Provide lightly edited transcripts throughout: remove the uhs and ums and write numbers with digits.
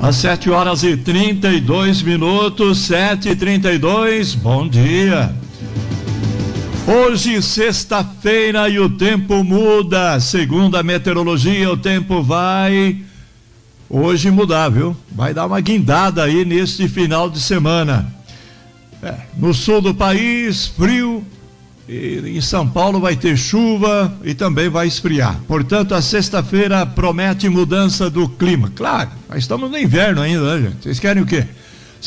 Às 7h32, 7h32, bom dia. Hoje, sexta-feira, e o tempo muda. Segundo a meteorologia, o tempo vai hoje mudar, viu? Vai dar uma guindada aí neste final de semana. No sul do país, frio. E em São Paulo vai ter chuva e também vai esfriar. Portanto, a sexta-feira promete mudança do clima. Claro, nós estamos no inverno ainda, né, gente? Vocês querem o quê?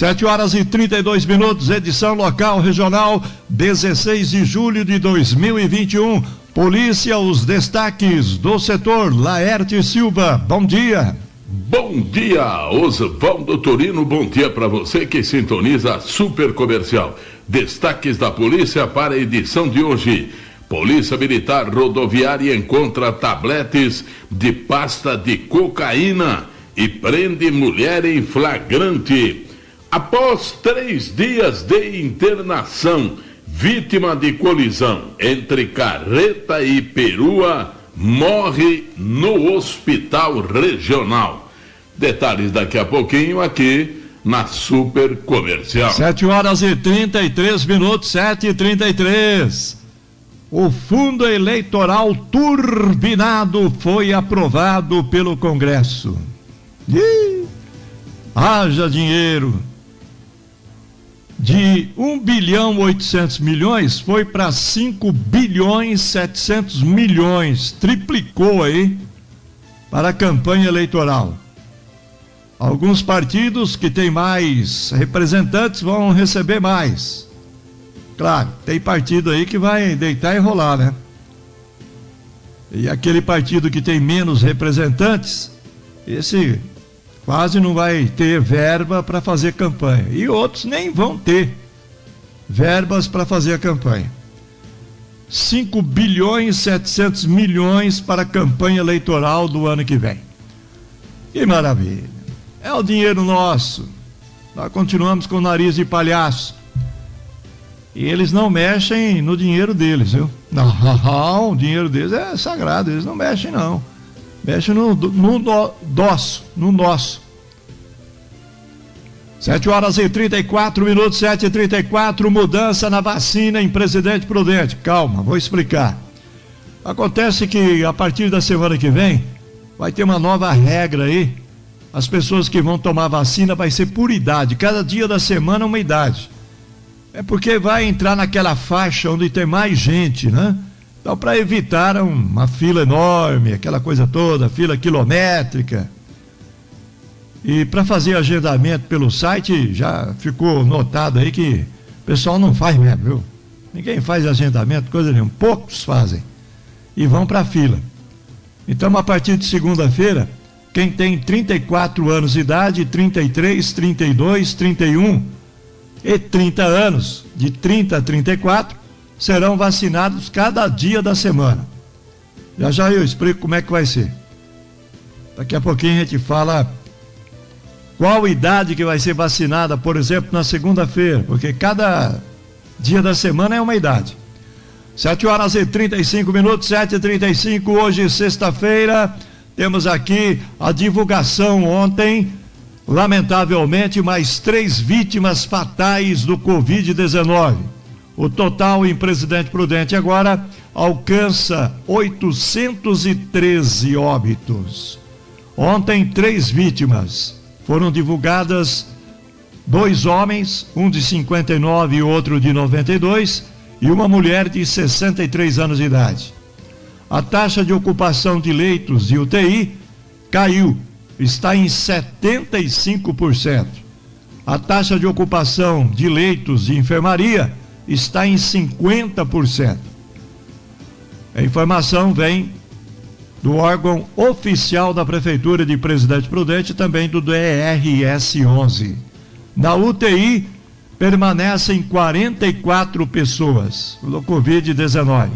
7h32, edição local regional, 16 de julho de 2021. Polícia, os destaques do setor. Laerte Silva, bom dia. Bom dia, Osvaldo Torino, bom dia para você que sintoniza a Super Comercial. Destaques da polícia para a edição de hoje. Polícia Militar Rodoviária encontra tabletes de pasta de cocaína e prende mulher em flagrante. Após 3 dias de internação, vítima de colisão entre carreta e perua morre no hospital regional. Detalhes daqui a pouquinho aqui na Super Comercial. 7h33, 7h33. O fundo eleitoral turbinado foi aprovado pelo Congresso. Haja dinheiro. De 1.800 bilhões foi para 5.700 bilhões. Triplicou aí para a campanha eleitoral. Alguns partidos que têm mais representantes vão receber mais. Claro, tem partido aí que vai deitar e rolar, né? E aquele partido que tem menos representantes, esse quase não vai ter verba para fazer campanha. E outros nem vão ter verbas para fazer a campanha. 5.700 bilhões para a campanha eleitoral do ano que vem. Que maravilha. É o dinheiro nosso. Nós continuamos com o nariz de palhaço. E eles não mexem no dinheiro deles, viu? Não, o dinheiro deles é sagrado, eles não mexem não. Mexem no nosso. 7h34, 7h34, mudança na vacina em Presidente Prudente. Calma, vou explicar. Acontece que a partir da semana que vem vai ter uma nova regra aí. As pessoas que vão tomar vacina vai ser por idade, cada dia da semana uma idade. É porque vai entrar naquela faixa onde tem mais gente, né? Então, para evitar uma fila enorme, aquela coisa toda, fila quilométrica. E para fazer agendamento pelo site, já ficou notado aí que o pessoal não faz mesmo, viu? Ninguém faz agendamento, coisa nenhuma, poucos fazem. E vão para a fila. Então, a partir de segunda-feira, quem tem 34 anos de idade, 33, 32, 31 e 30 anos, de 30 a 34, serão vacinados cada dia da semana. Já eu explico como é que vai ser. Daqui a pouquinho a gente fala qual idade que vai ser vacinada, por exemplo, na segunda-feira, porque cada dia da semana é uma idade. 7h35, 7h35, hoje sexta-feira. Temos aqui a divulgação ontem, lamentavelmente, mais 3 vítimas fatais do Covid-19. O total em Presidente Prudente agora alcança 813 óbitos. Ontem, 3 vítimas foram divulgadas, 2 homens, um de 59 e outro de 92, e uma mulher de 63 anos de idade. A taxa de ocupação de leitos de UTI caiu, está em 75%. A taxa de ocupação de leitos de enfermaria está em 50%. A informação vem do órgão oficial da Prefeitura de Presidente Prudente e também do DRS 11. Na UTI permanecem 44 pessoas do Covid-19.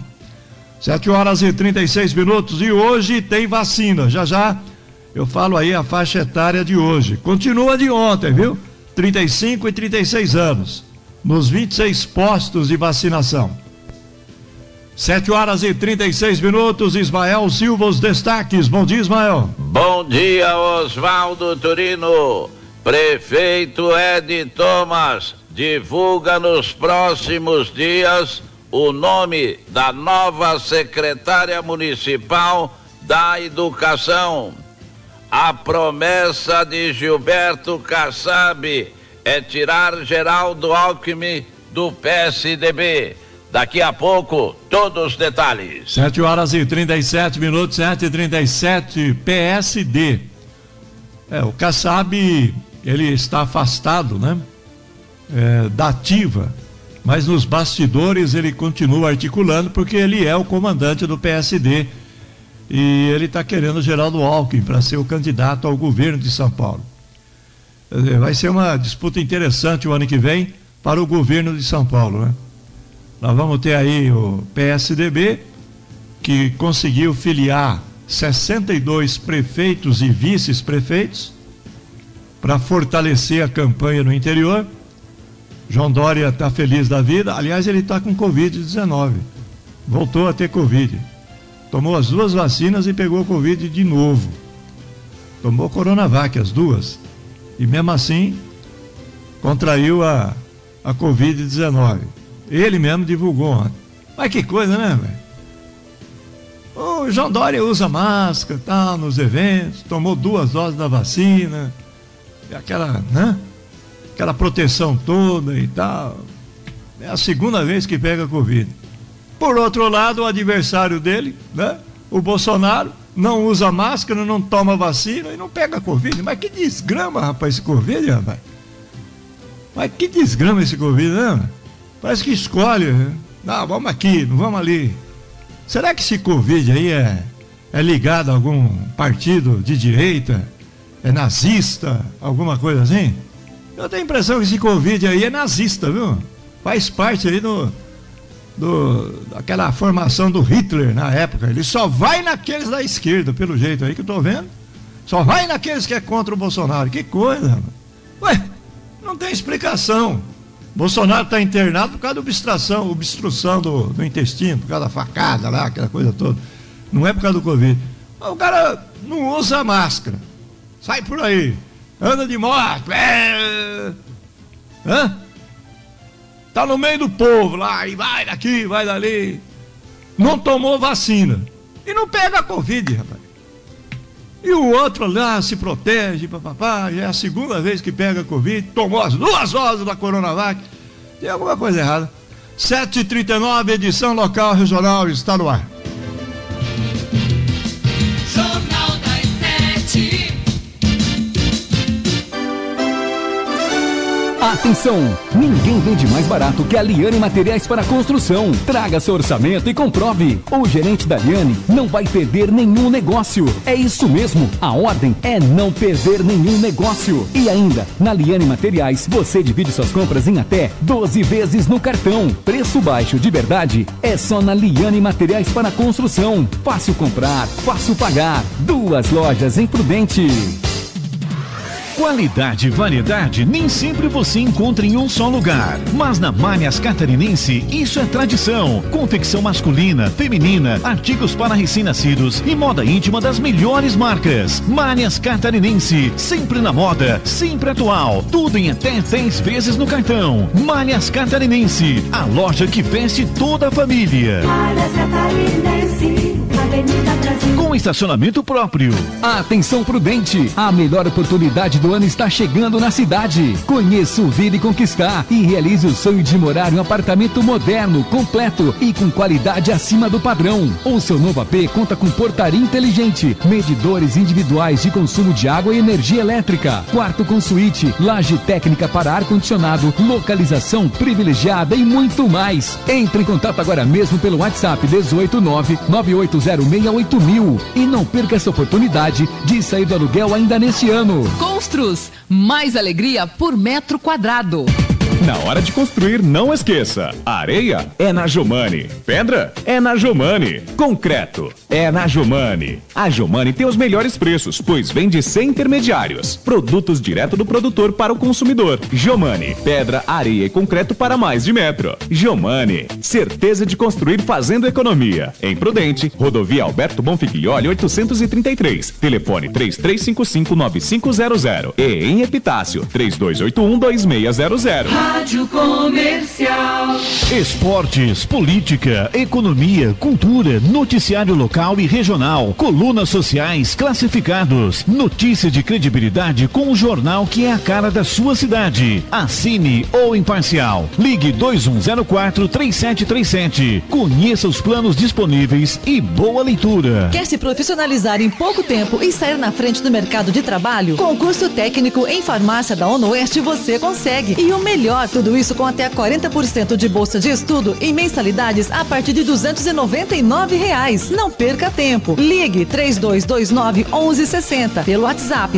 7h36 e hoje tem vacina. Já eu falo aí a faixa etária de hoje. Continua de ontem, viu? 35 e 36 anos, nos 26 postos de vacinação. 7h36, Ismael Silva, os destaques. Bom dia, Ismael. Bom dia, Oswaldo Turino. Prefeito Edi Thomas divulga nos próximos dias o nome da nova secretária municipal da Educação. A promessa de Gilberto Kassab é tirar Geraldo Alckmin do PSDB. Daqui a pouco, todos os detalhes. 7h37, 7h37, PSD. O Kassab, ele está afastado, né? Da ativa, mas nos bastidores ele continua articulando, porque ele é o comandante do PSD e ele está querendo Geraldo Alckmin para ser o candidato ao governo de São Paulo. Vai ser uma disputa interessante o ano que vem para o governo de São Paulo, né? Nós vamos ter aí o PSDB, que conseguiu filiar 62 prefeitos e vice-prefeitos para fortalecer a campanha no interior. João Dória está feliz da vida. Aliás, ele está com Covid-19. Voltou a ter Covid. Tomou as 2 vacinas e pegou Covid de novo. Tomou Coronavac, as 2. E mesmo assim, contraiu a Covid-19. Ele mesmo divulgou ontem. Mas que coisa, né, velho? O João Dória usa máscara, tá, nos eventos, tomou 2 doses da vacina, aquela, né? Aquela proteção toda e tal. É a 2ª vez que pega Covid. Por outro lado, o adversário dele, né? O Bolsonaro, não usa máscara, não toma vacina e não pega Covid. Mas que desgrama, rapaz, esse Covid, rapaz. Mas que desgrama esse Covid, né? Parece que escolhe, né? Não, vamos aqui, não vamos ali. Será que esse Covid aí é ligado a algum partido de direita? É nazista? Alguma coisa assim? Eu tenho a impressão que esse Covid aí é nazista, viu? Faz parte aí daquela formação do Hitler na época. Ele só vai naqueles da esquerda, pelo jeito aí que eu tô vendo. Só vai naqueles que é contra o Bolsonaro. Que coisa, mano. Ué, não tem explicação. Bolsonaro está internado por causa da obstrução do intestino, por causa da facada lá, aquela coisa toda. Não é por causa do Covid. O cara não usa máscara. Sai por aí. Anda de moto. Tá no meio do povo lá, e vai daqui, vai dali. Não tomou vacina. E não pega a Covid, rapaz. E o outro lá se protege, papapá, já é a 2ª vez que pega Covid, tomou as 2 doses da Coronavac. Tem alguma coisa errada. 7h39, edição local, regional, está no ar. Jornal das 7. Atenção! Ninguém vende mais barato que a Liane Materiais para Construção. Traga seu orçamento e comprove. O gerente da Liane não vai perder nenhum negócio. É isso mesmo. A ordem é não perder nenhum negócio. E ainda, na Liane Materiais, você divide suas compras em até 12 vezes no cartão. Preço baixo de verdade é só na Liane Materiais para Construção. Fácil comprar, fácil pagar. 2 lojas em Prudente. Qualidade e variedade nem sempre você encontra em um só lugar. Mas na Malhas Catarinense, isso é tradição. Confecção masculina, feminina, artigos para recém-nascidos e moda íntima das melhores marcas. Malhas Catarinense, sempre na moda, sempre atual. Tudo em até 10 vezes no cartão. Malhas Catarinense, a loja que veste toda a família. Malhas Catarinense, Avenida Brasil. Com estacionamento próprio. Atenção Prudente, a melhor oportunidade do ano está chegando na cidade. Conheça o Vir e Conquistar e realize o sonho de morar em um apartamento moderno, completo e com qualidade acima do padrão. O seu novo AP conta com portaria inteligente, medidores individuais de consumo de água e energia elétrica, quarto com suíte, laje técnica para ar-condicionado, localização privilegiada e muito mais. Entre em contato agora mesmo pelo WhatsApp 18998068000 e não perca essa oportunidade de sair do aluguel ainda nesse ano. Construs, mais alegria por metro quadrado. Na hora de construir, não esqueça: areia é na Jomani, pedra é na Jomani, concreto É na Jomani. A Jomani tem os melhores preços, pois vende sem intermediários. Produtos direto do produtor para o consumidor. Jomani, pedra, areia e concreto para mais de metro. Jomani, certeza de construir fazendo economia. Em Prudente, Rodovia Alberto Bonfiglioli 833. Telefone 3355-9500. E em Epitácio, 3281-2600. Rádio Comercial. Esportes, política, economia, cultura, noticiário local e regional, colunas sociais, classificados, notícia de credibilidade com o jornal que é a cara da sua cidade. Assine ou Imparcial. Ligue 2104-3737. Conheça os planos disponíveis e boa leitura. Quer se profissionalizar em pouco tempo e sair na frente do mercado de trabalho? Com o curso técnico em farmácia da ONOeste você consegue. E o melhor, tudo isso com até 40% de bolsa de estudo e mensalidades a partir de R$299. Não perca tempo. Ligue 3229-1160 pelo WhatsApp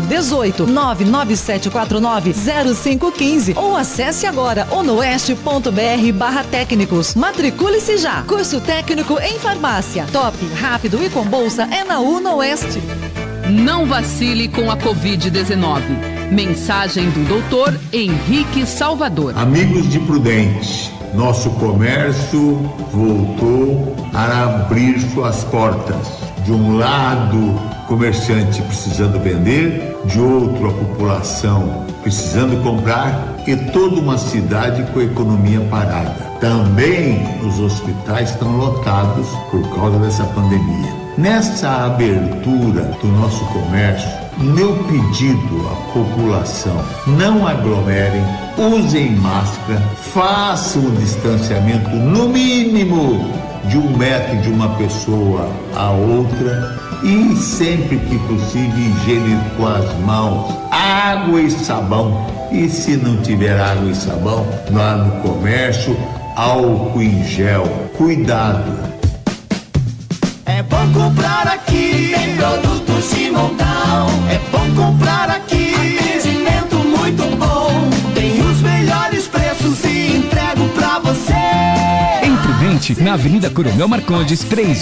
18-99749-0515 ou acesse agora onoeste.br/técnicos. Matricule-se já. Curso técnico em farmácia. Top, rápido e com bolsa é na UNOeste. Não vacile com a Covid-19. Mensagem do Dr. Henrique Salvador. Amigos de Prudente, nosso comércio voltou a abrir suas portas. De um lado, comerciante precisando vender, de outro, a população precisando comprar e toda uma cidade com a economia parada. Também os hospitais estão lotados por causa dessa pandemia. Nessa abertura do nosso comércio, meu pedido à população: não aglomerem, usem máscara, façam o distanciamento no mínimo de 1 metro de uma pessoa a outra e sempre que possível higiene com as mãos, água e sabão. E se não tiver água e sabão, lá no comércio, álcool em gel. Cuidado. É bom comprar aqui, tem produtos de montão. É bom comprar aqui, atendimento muito bom. Tem os melhores preços e entrego pra você. Em Prudente, na Avenida Coronel Marcondes,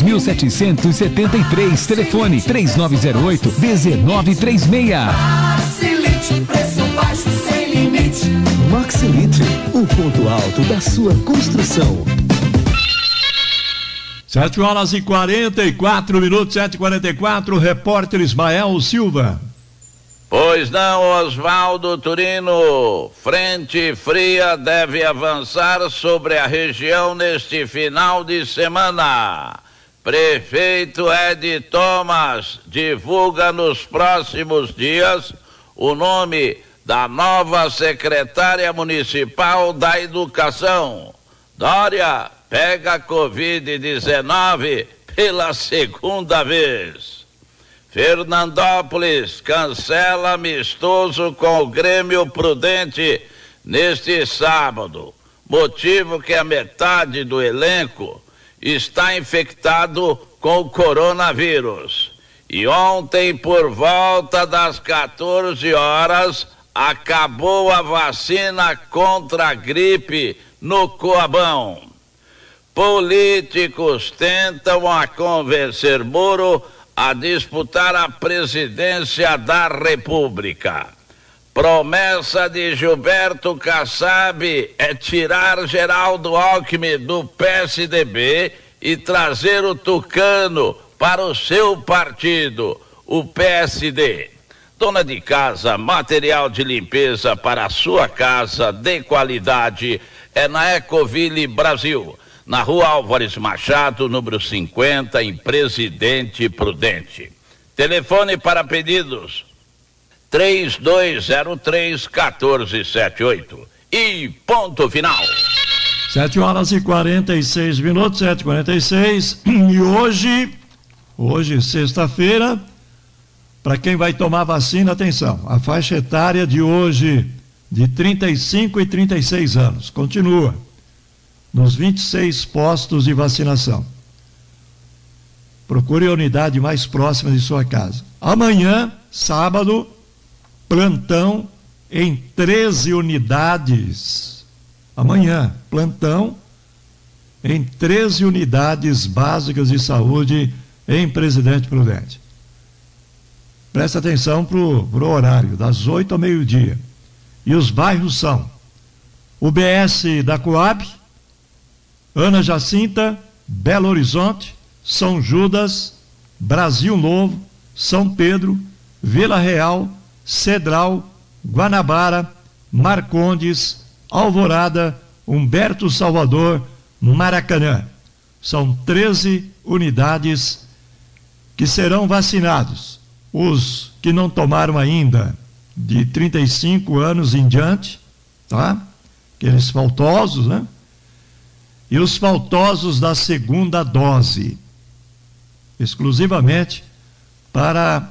3773, telefone 3908-1936. Maxilite, preço baixo sem limite. Maxilite, o ponto alto da sua construção. 7h44, 7h44, repórter Ismael Silva. Pois não, Oswaldo Turino. Frente fria deve avançar sobre a região neste final de semana. Prefeito Ed Thomas divulga nos próximos dias o nome da nova secretária municipal da Educação. Dória pega Covid-19 pela segunda vez. Fernandópolis cancela amistoso com o Grêmio Prudente neste sábado. Motivo que a metade do elenco está infectado com o coronavírus. E ontem, por volta das 14 horas, acabou a vacina contra a gripe no Coabão. Políticos tentam convencer Moro a disputar a presidência da República. Promessa de Gilberto Kassab é tirar Geraldo Alckmin do PSDB e trazer o Tucano para o seu partido, o PSD. Dona de casa, material de limpeza para a sua casa de qualidade é na Ecoville Brasil, na Rua Álvares Machado, número 50, em Presidente Prudente. Telefone para pedidos 3203-1478. E ponto final. 7h46, 7h46. E hoje, sexta-feira, para quem vai tomar vacina, atenção, a faixa etária de hoje, de 35 e 36 anos, continua nos 26 postos de vacinação. Procure a unidade mais próxima de sua casa. Amanhã, sábado, plantão em 13 unidades. Amanhã, plantão em 13 unidades básicas de saúde em Presidente Prudente. Presta atenção para o horário, das 8 ao meio-dia. E os bairros são UBS da Coab, Ana Jacinta, Belo Horizonte, São Judas, Brasil Novo, São Pedro, Vila Real, Cedral, Guanabara, Marcondes, Alvorada, Humberto Salvador, Maracanã. São 13 unidades que serão vacinados. Os que não tomaram ainda, de 35 anos em diante, tá? Aqueles faltosos, né? E os faltosos da segunda dose, exclusivamente para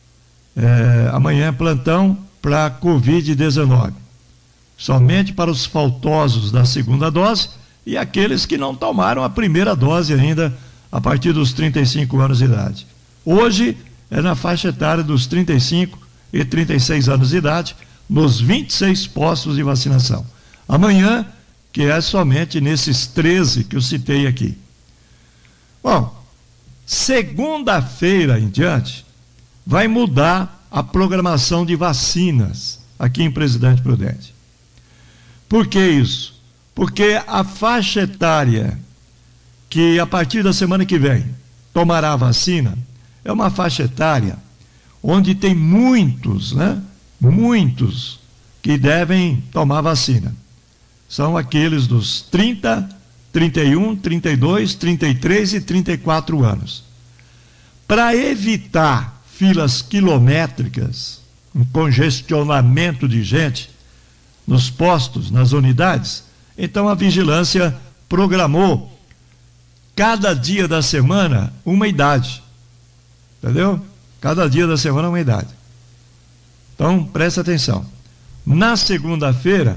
amanhã plantão para Covid-19. Somente para os faltosos da segunda dose e aqueles que não tomaram a primeira dose ainda a partir dos 35 anos de idade. Hoje é na faixa etária dos 35 e 36 anos de idade, nos 26 postos de vacinação. Amanhã, que é somente nesses 13 que eu citei aqui. Bom, segunda-feira em diante, vai mudar a programação de vacinas aqui em Presidente Prudente. Por que isso? Porque a faixa etária que a partir da semana que vem tomará a vacina é uma faixa etária onde tem muitos, né? Muitos que devem tomar vacina. São aqueles dos 30, 31, 32, 33 e 34 anos. Para evitar filas quilométricas, um congestionamento de gente nos postos, nas unidades, então a vigilância programou cada dia da semana uma idade. Entendeu? Cada dia da semana uma idade. Então, presta atenção. Na segunda-feira,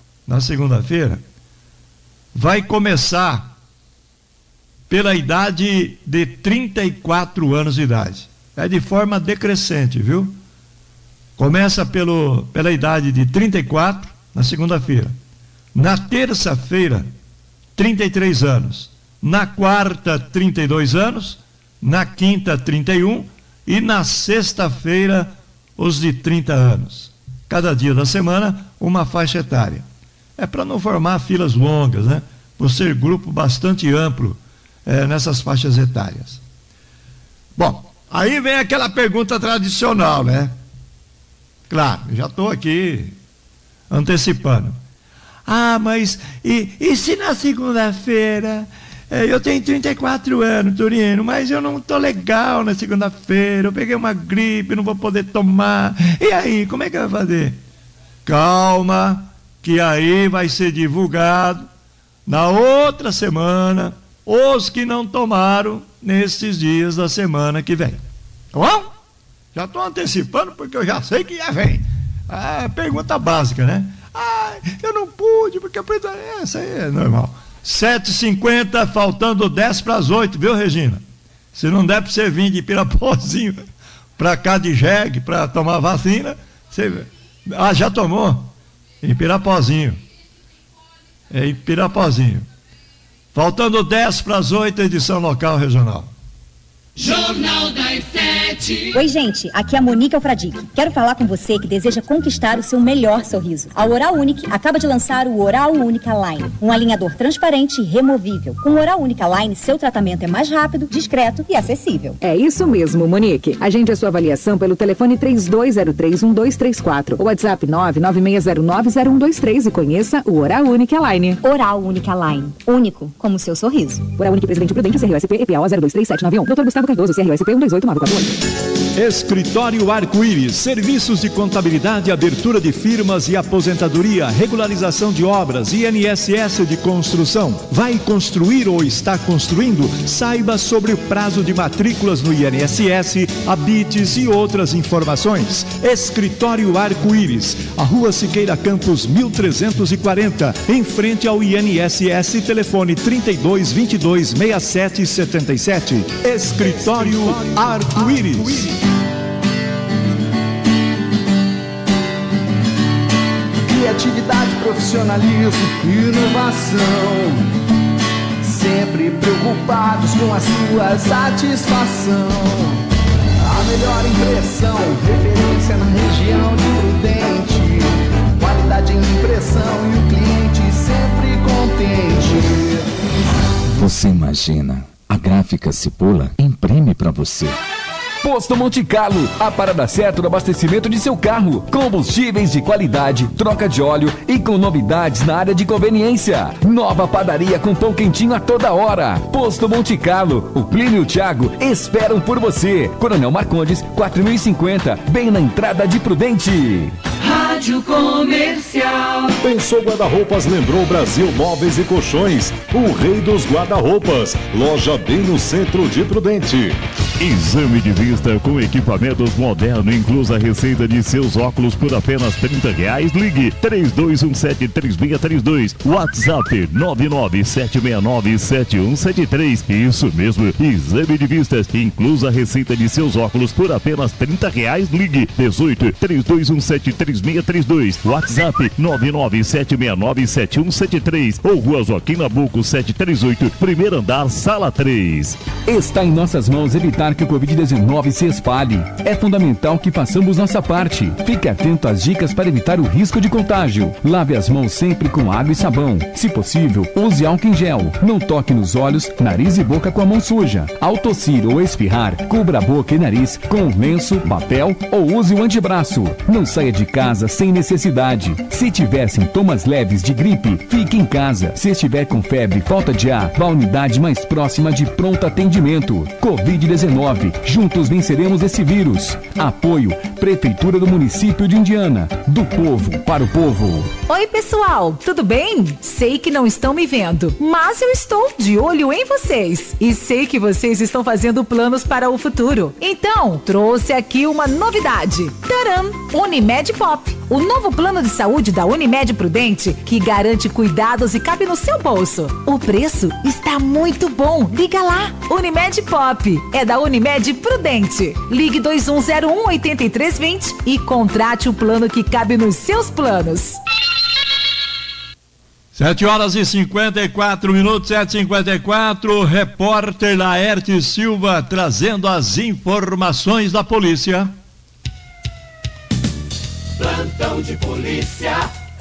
vai começar pela idade de 34 anos de idade. É de forma decrescente, viu? Começa pela idade de 34, na segunda-feira. Na terça-feira, 33 anos. Na quarta, 32 anos. Na quinta, 31. E na sexta-feira, os de 30 anos. Cada dia da semana, uma faixa etária. É para não formar filas longas, né? Por ser grupo bastante amplo nessas faixas etárias. Bom, aí vem aquela pergunta tradicional, né? Claro, já estou aqui antecipando. Ah, mas e se na segunda-feira eu tenho 34 anos, Turino, mas eu não estou legal na segunda-feira, eu peguei uma gripe, não vou poder tomar. E aí, como é que vai fazer? Calma, que aí vai ser divulgado na outra semana os que não tomaram nesses dias da semana que vem. Tá bom? Já estou antecipando porque eu já sei que já vem. Pergunta básica, né? Eu não pude porque essa aí é normal. 7h50, faltando 10 para as 8, viu, Regina? Se não der para você vir de Pirapozinho para cá de jegue para tomar vacina, você... já tomou? Em Pirapozinho. Em Pirapozinho. Faltando 10 para as 8, edição local regional. Jornal das 7. Oi, gente, aqui é a Monique Alfradique. Quero falar com você que deseja conquistar o seu melhor sorriso. A Oral Unique acaba de lançar o Oral Única Line, um alinhador transparente e removível. Com o Oral Única Line, seu tratamento é mais rápido, discreto e acessível. É isso mesmo, Monique. Agende a sua avaliação pelo telefone 3203-1234 ou WhatsApp 996090123 e conheça o Oral Única Line. Oral Única Line, único como o seu sorriso. Oral Única Presidente Prudente, CROSP, EPA 023791. Dr. Gustavo Cardoso, CROSP 128948. Escritório Arco-Íris, serviços de contabilidade, abertura de firmas e aposentadoria, regularização de obras, INSS de construção. Vai construir ou está construindo? Saiba sobre o prazo de matrículas no INSS, habites e outras informações. Escritório Arco-Íris, a Rua Siqueira Campos 1340, em frente ao INSS, telefone 3222-6777. Escritório Arco-Íris. Criatividade, profissionalismo, inovação. sempre preocupados com a sua satisfação. A melhor impressão, referência na região de Prudente. Qualidade em impressão e o cliente sempre contente. Você imagina, a gráfica Cipolla imprime pra você. Posto Monte Carlo, a parada certa do abastecimento de seu carro. Combustíveis de qualidade, troca de óleo e com novidades na área de conveniência. Nova padaria com pão quentinho a toda hora. Posto Monte Carlo, o Plínio e o Thiago esperam por você. Coronel Marcondes, 4050, bem na entrada de Prudente. Rádio Comercial. Pensou guarda-roupas, lembrou Brasil Móveis e Colchões, o rei dos guarda-roupas. Loja bem no centro de Prudente. Exame de vista com equipamentos modernos, inclusa a receita de seus óculos por apenas R$30. Ligue 3217-3632. WhatsApp 997697173. Isso mesmo, exame de vistas, inclusa a receita de seus óculos por apenas R$30. Ligue 18-3217-3632. WhatsApp 997697173 ou Rua Joaquim Nabuco 738, primeiro andar, sala 3. Está em nossas mãos evitar que o Covid-19 se espalhe. É fundamental que façamos nossa parte. Fique atento às dicas para evitar o risco de contágio. Lave as mãos sempre com água e sabão. Se possível, use álcool em gel. Não toque nos olhos, nariz e boca com a mão suja. Ao tossir ou espirrar, cubra a boca e nariz com um lenço, papel ou use o antebraço. Não saia de casa sem necessidade. Se tiver sintomas leves de gripe, fique em casa. Se estiver com febre e falta de ar, vá à unidade mais próxima de pronto atendimento. Covid-19. Juntos venceremos esse vírus. Apoio Prefeitura do Município de Indiana. Do povo para o povo. Oi, pessoal, tudo bem? Sei que não estão me vendo, mas eu estou de olho em vocês. E sei que vocês estão fazendo planos para o futuro. Então, trouxe aqui uma novidade. Tcharam! Unimed Pop. O novo plano de saúde da Unimed Prudente, que garante cuidados e cabe no seu bolso. O preço está muito bom. Liga lá. Unimed Pop. É da Unimed Prudente. Ligue 2101-8320 e contrate o plano que cabe nos seus planos. 7h54, 7h54, repórter Laerte Silva trazendo as informações da polícia. Plantão de polícia.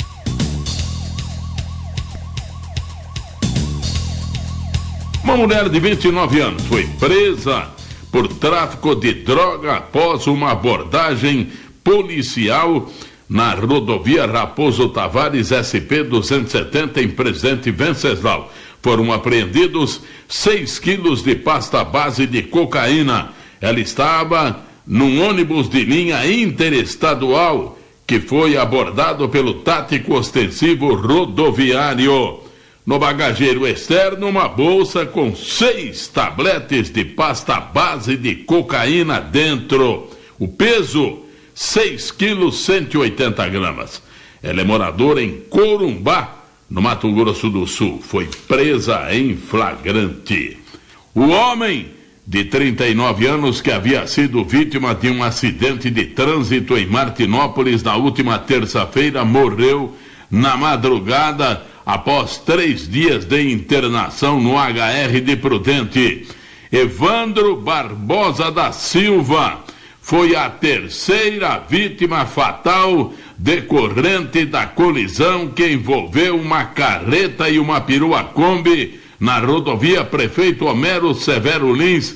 Uma mulher de 29 anos foi presa por tráfico de droga após uma abordagem policial na rodovia Raposo Tavares SP-270 em Presidente Venceslau. Foram apreendidos 6 quilos de pasta base de cocaína. Ela estava num ônibus de linha interestadual que foi abordado pelo tático ostensivo rodoviário. No bagageiro externo, uma bolsa com 6 tabletes de pasta base de cocaína dentro. O peso, 6 quilos 180 gramas. Ela é moradora em Corumbá, no Mato Grosso do Sul. Foi presa em flagrante. O homem de 39 anos que havia sido vítima de um acidente de trânsito em Martinópolis na última terça-feira morreu na madrugada após 3 dias de internação no HR de Prudente. Evandro Barbosa da Silva foi a terceira vítima fatal decorrente da colisão que envolveu uma carreta e uma perua Kombi na rodovia Prefeito Homero Severo Lins,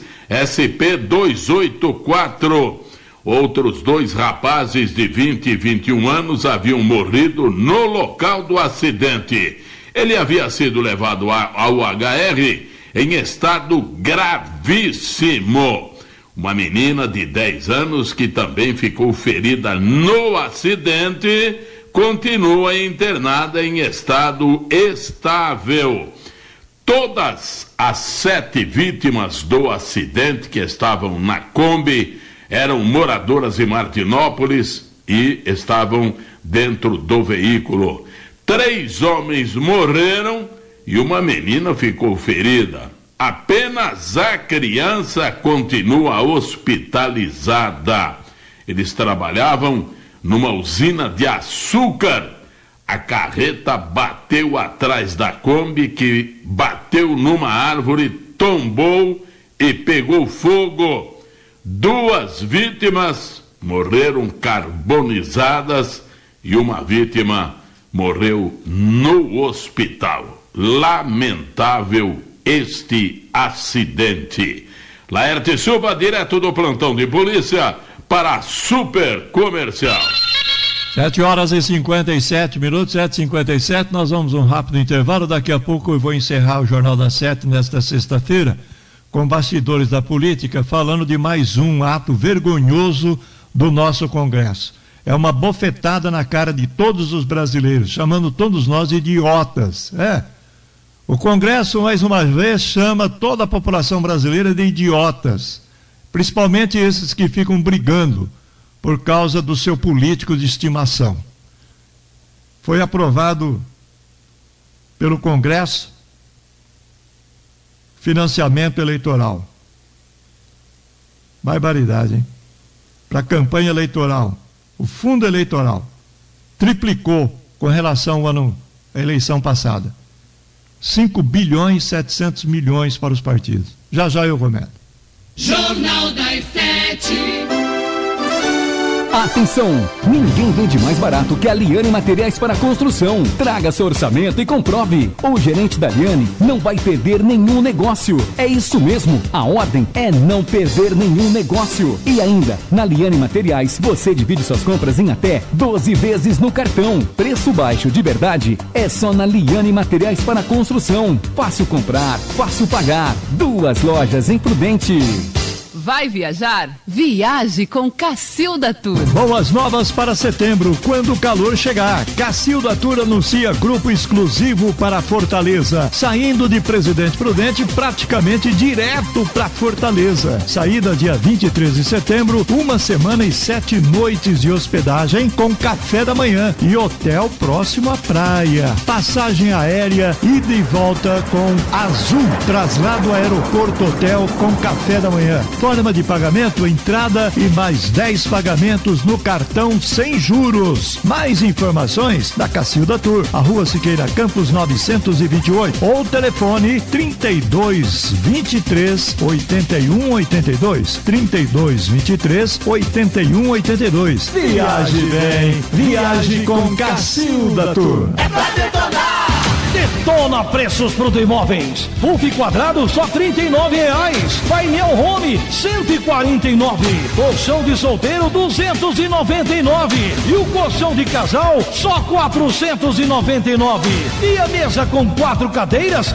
SP-284. Outros 2 rapazes de 20 e 21 anos haviam morrido no local do acidente. Ele havia sido levado ao HR em estado gravíssimo. Uma menina de 10 anos que também ficou ferida no acidente continua internada em estado estável. Todas as 7 vítimas do acidente que estavam na Kombi eram moradoras de Martinópolis e estavam dentro do veículo. 3 homens morreram e uma menina ficou ferida. Apenas a criança continua hospitalizada. Eles trabalhavam numa usina de açúcar A carreta bateu atrás da Kombi, que bateu numa árvore, tombou e pegou fogo. 2 vítimas morreram carbonizadas e uma vítima morreu no hospital. Lamentável este acidente. Laerte Silva, direto do plantão de polícia para a Super Comercial. 7h57, 7h57, nós vamos um rápido intervalo. Daqui a pouco eu vou encerrar o Jornal das 7 nesta sexta-feira com bastidores da política, falando de mais um ato vergonhoso do nosso Congresso. É uma bofetada na cara de todos os brasileiros, chamando todos nós de idiotas. O Congresso, mais uma vez, chama toda a população brasileira de idiotas, principalmente esses que ficam brigando por causa do seu político de estimação. Foi aprovado pelo Congresso financiamento eleitoral. Barbaridade, hein? Para a campanha eleitoral. O fundo eleitoral triplicou com relação à eleição passada. 5,7 bilhões para os partidos. Já eu comento. Jornal das 7. Atenção! Ninguém vende mais barato que a Liane Materiais para Construção. Traga seu orçamento e comprove. O gerente da Liane não vai perder nenhum negócio. É isso mesmo. A ordem é não perder nenhum negócio. E ainda, na Liane Materiais, você divide suas compras em até 12 vezes no cartão. Preço baixo de verdade é só na Liane Materiais para Construção. Fácil comprar, fácil pagar. 2 lojas em Prudente. Vai viajar? Viaje com Cacilda Tour. Boas novas para setembro, quando o calor chegar. Cacilda Tour anuncia grupo exclusivo para Fortaleza, saindo de Presidente Prudente praticamente direto para Fortaleza. Saída dia 23 de setembro, 1 semana e 7 noites de hospedagem com café da manhã e hotel próximo à praia. Passagem aérea, ida e volta com Azul, traslado aeroporto hotel com café da manhã. Forma de pagamento, entrada e mais 10 pagamentos no cartão sem juros. Mais informações da Cacilda Tour, a Rua Siqueira Campos 928 ou telefone 3223-8182. 3223-8182. Viaje bem, viaje com Cacilda Tour. É pra detonar! Detona preços Fruta Imóveis. Puff quadrado só R$39. Painel Home 149. Colchão de solteiro 299. E o colchão de casal só 499. E a mesa com 4 cadeiras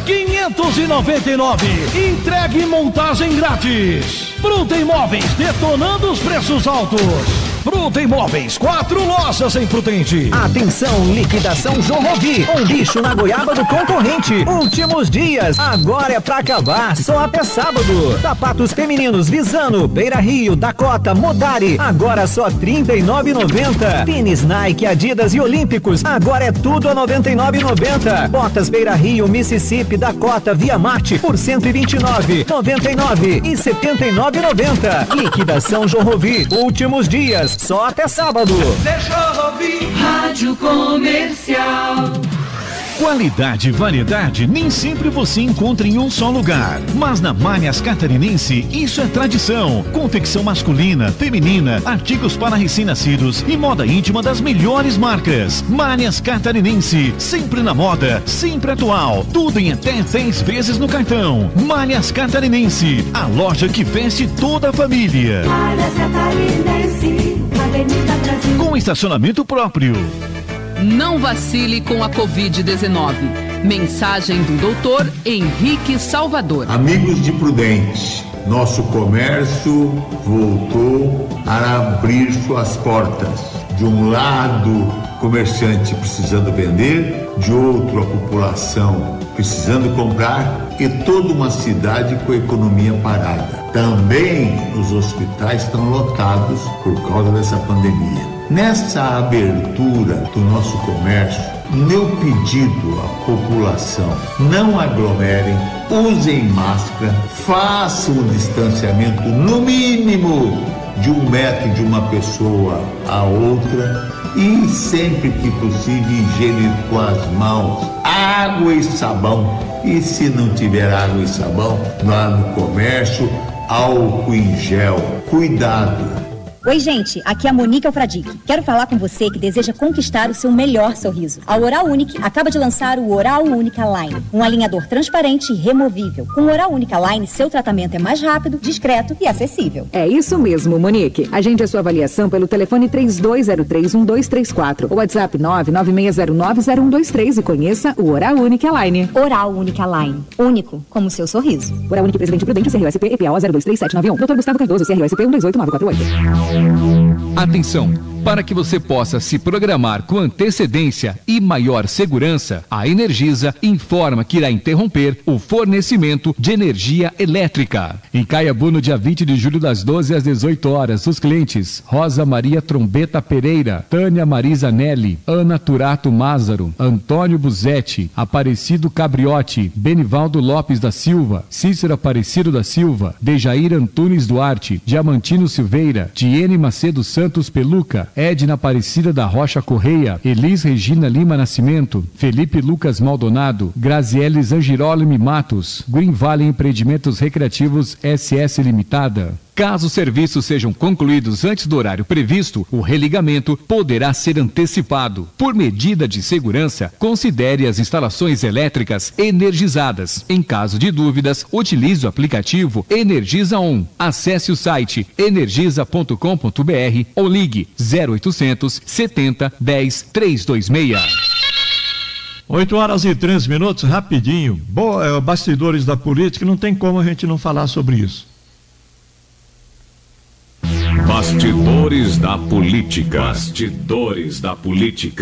599. Entregue e montagem grátis. Fruta Imóveis, detonando os preços altos. Fruta Imóveis, 4 lojas em Prudente. Atenção, liquidação Jorrovi. Um bicho na goiaba do concorrente. Últimos dias, agora é pra acabar. Só até sábado. Sapatos femininos Visano, Beira Rio, Dakota, Modari. Agora só R$39,90. Tênis Nike, Adidas e Olímpicos. Agora é tudo a R$99,90. Botas Beira Rio, Mississippi, Dakota, Via Marte por R$129,99 e R$79,90. Liquidação Jorrovi. Últimos dias. Só até sábado. Deixa eu ouvir. Rádio Comercial. Qualidade e variedade nem sempre você encontra em um só lugar. Mas na Malhas Catarinense, isso é tradição. Confecção masculina, feminina, artigos para recém-nascidos e moda íntima das melhores marcas. Malhas Catarinense, sempre na moda, sempre atual. Tudo em até 10 vezes no cartão. Malhas Catarinense, a loja que veste toda a família. Malhas Catarinense, Avenida Brasil. Com estacionamento próprio. Não vacile com a Covid-19. Mensagem do Dr. Henrique Salvador. Amigos de Prudente, nosso comércio voltou a abrir suas portas. De um lado, comerciante precisando vender, de outro, a população precisando comprar e toda uma cidade com a economia parada. Também os hospitais estão lotados por causa dessa pandemia. Nessa abertura do nosso comércio, meu pedido à população: não aglomerem, usem máscara, façam o distanciamento no mínimo de 1 metro de uma pessoa a outra e sempre que possível higiene com as mãos, água e sabão. E se não tiver água e sabão, lá no comércio, álcool em gel. Cuidado. Oi, gente, aqui é a Monique Alfradique. Quero falar com você que deseja conquistar o seu melhor sorriso. A Oral Unique acaba de lançar o Oral Única Line, um alinhador transparente e removível. Com o Oral Única Line, seu tratamento é mais rápido, discreto e acessível. É isso mesmo, Monique. Agende a sua avaliação pelo telefone 3203-1234 ou WhatsApp 996090123 e conheça o Oral Única Line. Oral Única Line, único como seu sorriso. Oral Única Presidente Prudente, CROSP, EPA 023791. Dr. Gustavo Cardoso, CROSP 128948. Atenção! Para que você possa se programar com antecedência e maior segurança, a Energisa informa que irá interromper o fornecimento de energia elétrica. Em Caiabu, no dia 20 de julho, das 12 às 18 horas, os clientes Rosa Maria Trombeta Pereira, Tânia Marisa Nelli, Ana Turato Mázaro, Antônio Buzetti, Aparecido Cabriotti, Benivaldo Lopes da Silva, Cícero Aparecido da Silva, Dejair Antunes Duarte, Diamantino Silveira, Diene Macedo Santos Peluca, Edna Aparecida da Rocha Correia, Elis Regina Lima Nascimento, Felipe Lucas Maldonado, Graziele Zangirolimi Matos, Green Valley Empreendimentos Recreativos SS Limitada. Caso os serviços sejam concluídos antes do horário previsto, o religamento poderá ser antecipado. Por medida de segurança, considere as instalações elétricas energizadas. Em caso de dúvidas, utilize o aplicativo Energisa On. Acesse o site energisa.com.br ou ligue 0800 70 10 326. 8h03, rapidinho. Bastidores da política, não tem como a gente não falar sobre isso. Bastidores da política. Bastidores da política.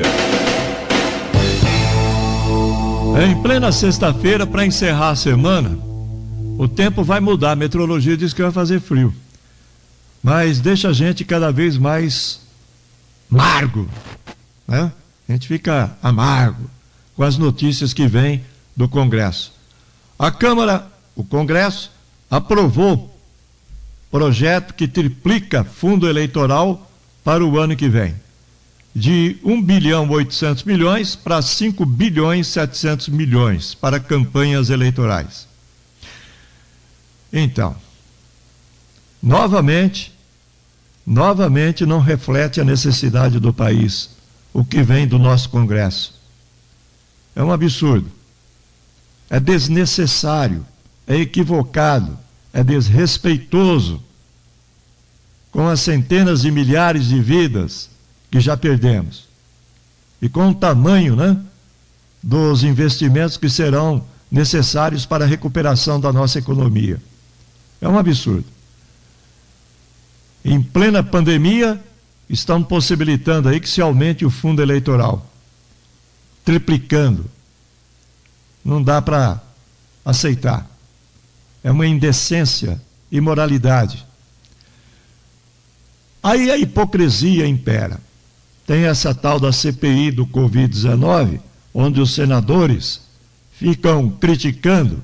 Em plena sexta-feira, para encerrar a semana, o tempo vai mudar. A meteorologia diz que vai fazer frio. Mas deixa a gente cada vez mais amargo, né? A gente fica amargo com as notícias que vêm do Congresso. O Congresso aprovou projeto que triplica fundo eleitoral para o ano que vem, de 1.800 bilhões para 5.700 bilhões para campanhas eleitorais. Então, novamente não reflete a necessidade do país, o que vem do nosso Congresso. É um absurdo, é desnecessário, é equivocado, é desrespeitoso com as centenas de milhares de vidas que já perdemos e com o tamanho, né, dos investimentos que serão necessários para a recuperação da nossa economia. É um absurdo. Em plena pandemia, estão possibilitando aí que se aumente o fundo eleitoral, triplicando. Não dá para aceitar. É uma indecência, imoralidade. Aí a hipocrisia impera. Tem essa tal da CPI do Covid-19, onde os senadores ficam criticando,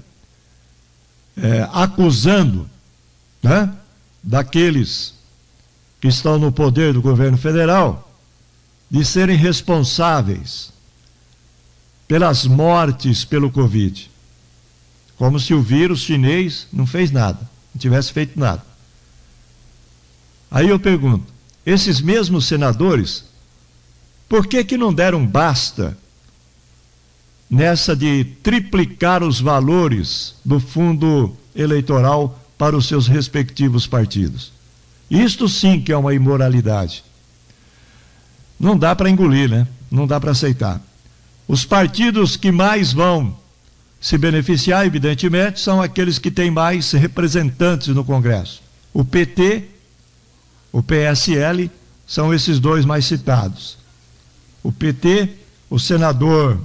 acusando, né, daqueles que estão no poder do governo federal de serem responsáveis pelas mortes pelo Covid. Como se o vírus chinês não fez nada, não tivesse feito nada. Aí eu pergunto, esses mesmos senadores, por que não deram basta nessa de triplicar os valores do fundo eleitoral para os seus respectivos partidos? Isto sim que é uma imoralidade. Não dá para engolir, né? Não dá para aceitar. Os partidos que mais vão se beneficiar, evidentemente, são aqueles que têm mais representantes no Congresso. O PT, o PSL, são esses dois mais citados. O PT, o senador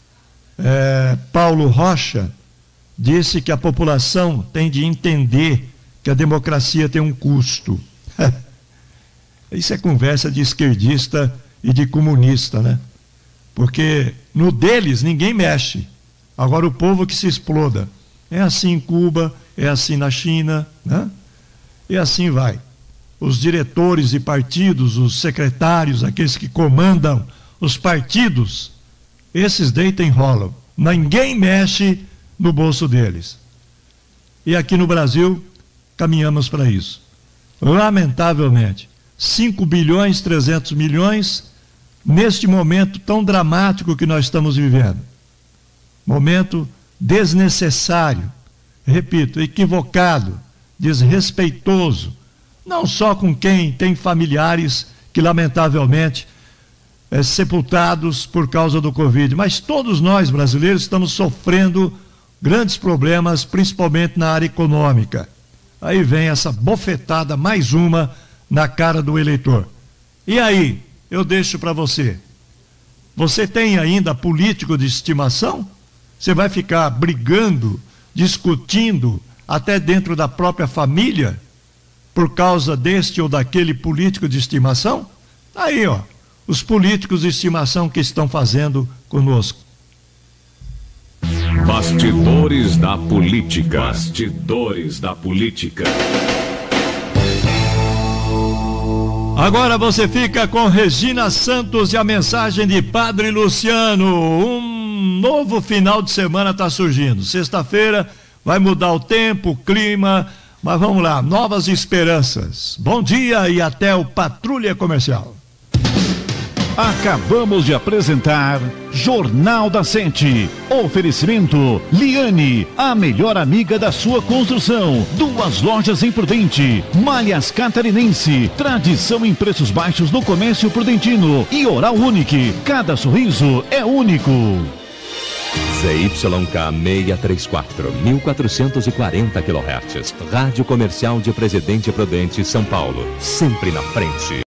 Paulo Rocha, disse que a população tem de entender que a democracia tem um custo. Isso é conversa de esquerdista e de comunista, né? Porque no deles ninguém mexe. Agora o povo que se exploda. É assim em Cuba, é assim na China, né? E assim vai. os diretores de partidos, os secretários, aqueles que comandam os partidos, esses deitam e rolam. Ninguém mexe no bolso deles. E aqui no Brasil, caminhamos para isso. Lamentavelmente, 5 bilhões, 300 milhões, neste momento tão dramático que nós estamos vivendo. Momento desnecessário, repito, equivocado, desrespeitoso, não só com quem tem familiares que lamentavelmente sepultados por causa do Covid, mas todos nós brasileiros estamos sofrendo grandes problemas, principalmente na área econômica. Aí vem essa bofetada, mais uma, na cara do eleitor. E aí, eu deixo para você. Você tem ainda político de estimação? Você vai ficar brigando, discutindo, até dentro da própria família, por causa deste ou daquele político de estimação? Aí, ó, os políticos de estimação que estão fazendo conosco. Bastidores da política. Bastidores da política. Agora você fica com Regina Santos e a mensagem de Padre Luciano. Um novo final de semana está surgindo. Sexta-feira vai mudar o tempo, o clima, mas vamos lá, novas esperanças. Bom dia e até o Patrulha Comercial. Acabamos de apresentar Jornal da Sente. Oferecimento Liane, a melhor amiga da sua construção. 2 lojas em Prudente. Malhas Catarinense, tradição em preços baixos no comércio prudentino. E Oral Unique, cada sorriso é único. ZYK 634, 1440 kHz. Rádio Comercial de Presidente Prudente, São Paulo. Sempre na frente.